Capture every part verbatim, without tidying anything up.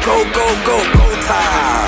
go, go, go, go time.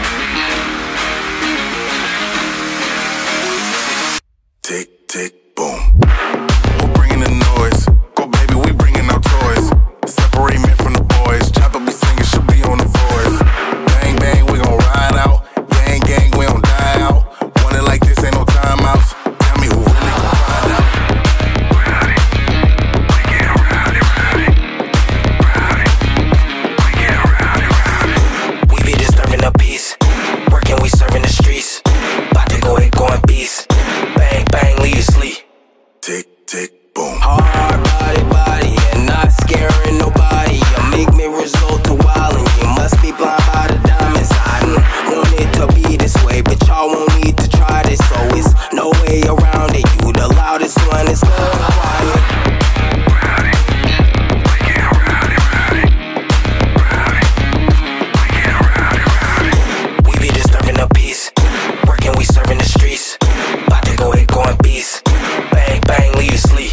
Tick, tick, boom. We're bringing the noise. Go, baby, we bringing our toys. Separate men from the boys. Chopper be singing, she'll be on the voice. Bang, bang, we gon' ride out. Gang, gang, we gon' die out. Want it like this, ain't no timeouts. Tell me who really gon' find out. Rowdy, we get rowdy, rowdy. Rowdy, we get rowdy, rowdy. We be disturbing the peace. Working, we serving the streets. About to go hit, going beast. Bang, bang, leave you sleep. Tick, tick, boom. Hard body, body, and not scaring nobody. You make me result to wild, and you must be blind by the diamonds. I don't want it to be this way, but y'all won't need to try this, so it's no way around it. You the loudest one, it's going quiet. Rowdy, we get rowdy, rowdy. Rowdy, we get rowdy, rowdy. We be disturbing the peace. Working, we serving the streets. About to go hit, going beast. Bang, bang, leave you sleep.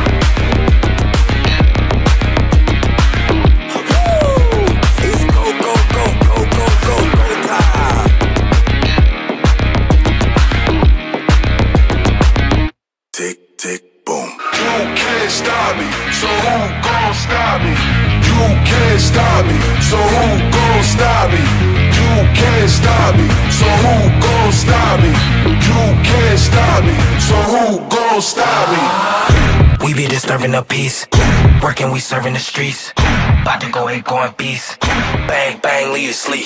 Woo! It's go, go, go, go, go, go, go time. Tick, tick, boom. You can't stop me, so who gon' stop me? You can't stop me, so who gon' stop me? You can't stop me, so who gon' stop me? You can't stop me, so who gon' stop me? We be disturbing the peace. Working, we serving the streets. About to go hit, going beast. Bang, bang, leave you sleep.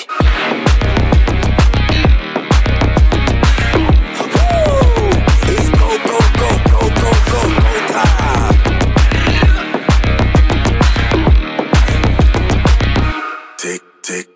Woo! It's go, go, go, go, go, go, go time. Tick, tick.